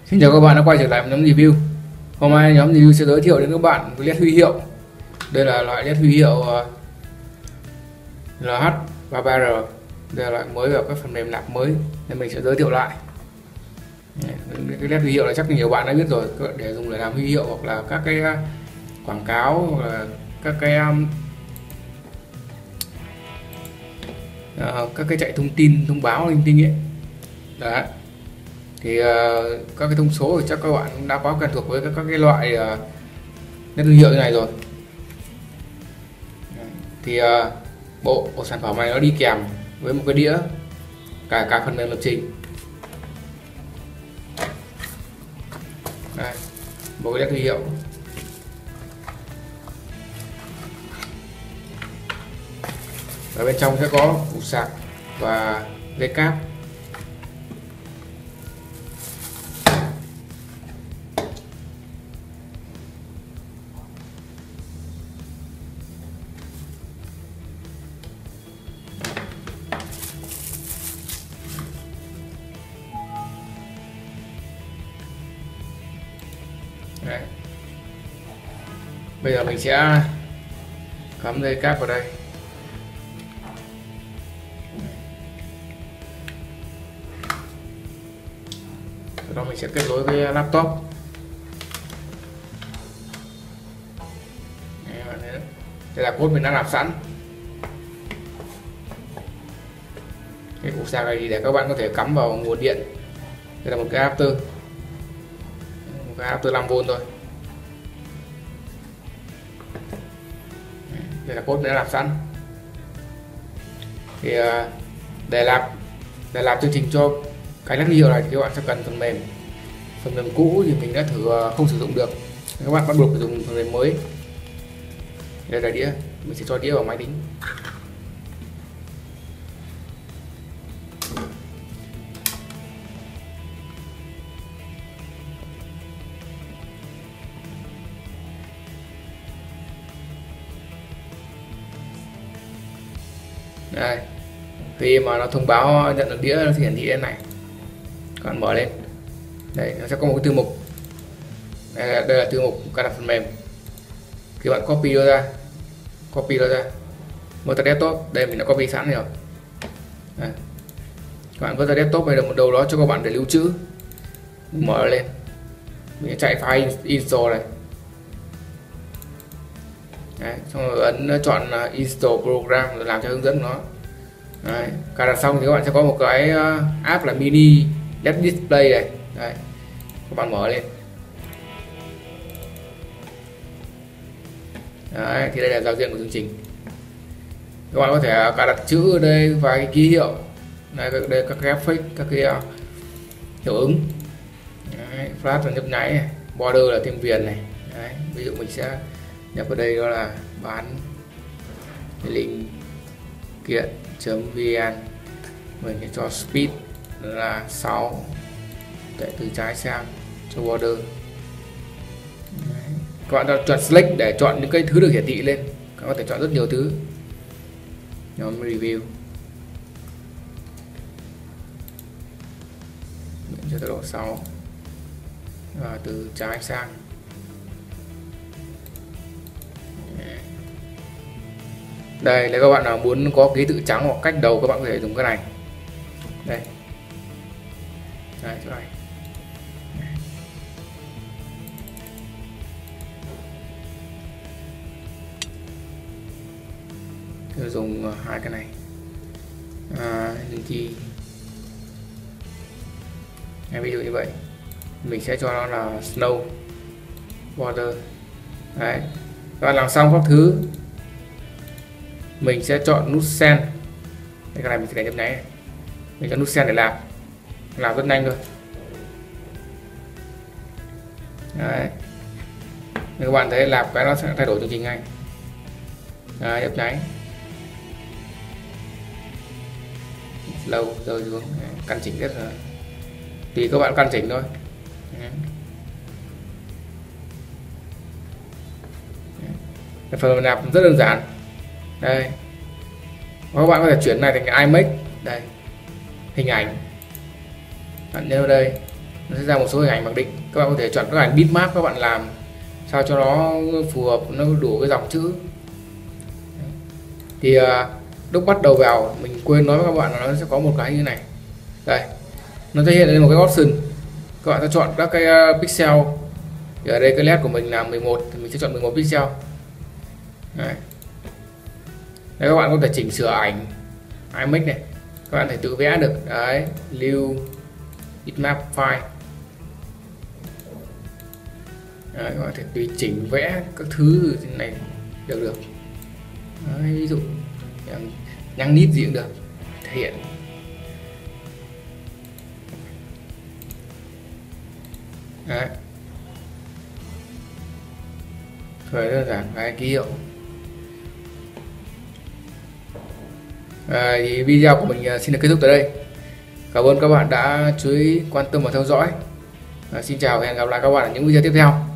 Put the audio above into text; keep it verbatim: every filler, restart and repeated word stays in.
Xin chào các bạn đã quay trở lại với nhóm review. Hôm nay nhóm review sẽ giới thiệu đến các bạn cái led huy hiệu. Đây là loại led huy hiệu lờ hát ba ba rờ. Đây là loại mới vào các phần mềm nạp mới nên mình sẽ giới thiệu lại. Cái led huy hiệu này chắc nhiều bạn đã biết rồi, để dùng để làm huy hiệu hoặc là các cái quảng cáo hoặc là các cái uh, các cái chạy thông tin thông báo linh tinh ấy. Đấy. Thì uh, các cái thông số thì chắc các bạn cũng đã quá quen thuộc với các, các cái loại uh, nét huy hiệu như này rồi. Thì uh, bộ, bộ sản phẩm này nó đi kèm với một cái đĩa cả cả phần mềm lập trình. Đây, một cái nét huy hiệu. Ở bên trong sẽ có củ sạc và dây cáp. Đấy. Bây giờ mình sẽ cắm dây cáp vào đây. Sau đó mình sẽ kết nối với laptop. Đây là code mình đã làm sẵn. Cái củ sạc này thì để các bạn có thể cắm vào nguồn điện. Đây là một cái adapter, một cái adapter năm vôn thôi. Đây là code mình đã làm sẵn. Thì để làm để làm chương trình cho cái led huy hiệu này thì các bạn sẽ cần phần mềm. Phần mềm cũ thì mình đã thử không sử dụng được, các bạn bắt buộc phải dùng phần mềm mới. Đây là đĩa, mình sẽ cho đĩa vào máy tính. Đây, khi mà nó thông báo nhận được đĩa nó sẽ hiển thị lên này. Các bạn mở lên, đây nó sẽ có một cái thư mục. Đây là, đây là thư mục cài đặt phần mềm. Khi bạn copy nó ra, copy nó ra, mở ra desktop. Đây mình đã copy sẵn rồi. Đây. Các bạn vứt ra desktop hay là một đâu đó cho các bạn để lưu trữ. Mở lên, mình chạy file install này. Đấy, xong rồi ấn chọn install program rồi làm theo hướng dẫn của nó. Đấy, cài đặt xong thì các bạn sẽ có một cái app là mini led display này. Đây, các bạn mở lên. Đấy, thì đây là giao diện của chương trình. Các bạn có thể cài đặt chữ ở đây và cái ký hiệu. Đây, đây các cái effect, các cái uh, hiệu ứng. Đấy, flash là nhấp nháy này, border là thêm viền này. Đấy, ví dụ mình sẽ nhập vào đây đó là bán linh kiện .vn, mình sẽ cho speed là sáu, chạy từ trái sang cho border. Đấy. Các bạn chọn select để chọn những cái thứ được hiển thị lên, các bạn có thể chọn rất nhiều thứ. Nhóm review mình cho tốc độ sáu và từ trái sang. Đây, nếu các bạn nào muốn có ký tự trắng hoặc cách đầu các bạn có thể dùng cái này. Đây. Đây, chỗ này. Tôi dùng hai cái này. À, thì ví dụ như vậy. Mình sẽ cho nó là snow border. Đấy. Các bạn làm xong các thứ, mình sẽ chọn nút send. Đây, cái này mình sẽ để nhấp nháy. Mình chọn nút send để làm làm rất nhanh thôi. Đấy. Nếu các bạn thấy làm cái nó sẽ thay đổi chương trình ngay. Đấy, nhấp nháy lâu rơi xuống. Đấy, căn chỉnh rất là tùy các bạn căn chỉnh thôi. Đấy. Đấy. Phần nạp rất đơn giản. Đây, các bạn có thể chuyển này thành iMac. Đây, hình ảnh bạn nhớ đây nó sẽ ra một số hình ảnh mặc định. Các bạn có thể chọn các ảnh bitmap, các bạn làm sao cho nó phù hợp, nó đủ cái dòng chữ. Thì uh, lúc bắt đầu vào mình quên nói với các bạn là nó sẽ có một cái như này. Đây, nó sẽ hiện lên một cái option, các bạn sẽ chọn các cái uh, pixel. Thì ở đây cái led của mình là mười một thì mình sẽ chọn mười một pixel. Đấy. Đây, các bạn có thể chỉnh sửa ảnh iMac này, các bạn thể tự vẽ được. Đấy, lưu bitmap file. Đấy, các bạn thể tùy chỉnh vẽ các thứ này được được. Đấy, ví dụ nhắn nít gì cũng được, thể hiện. Đấy. Rồi đơn giản cái ký hiệu. À, thì video của mình xin được kết thúc tại đây. Cảm ơn các bạn đã chú ý quan tâm và theo dõi. À, xin chào và hẹn gặp lại các bạn ở những video tiếp theo.